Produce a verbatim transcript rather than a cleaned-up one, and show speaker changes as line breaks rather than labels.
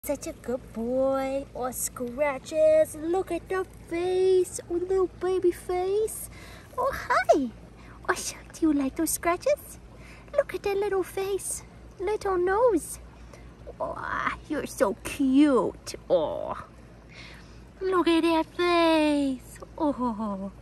Such a good boy. Or scratches. Look at the face. Oh, little baby face. Oh, hi. Oh, do you like those scratches? Look at that little face. Little nose. Oh, you're so cute. Oh, look at that face. Oh.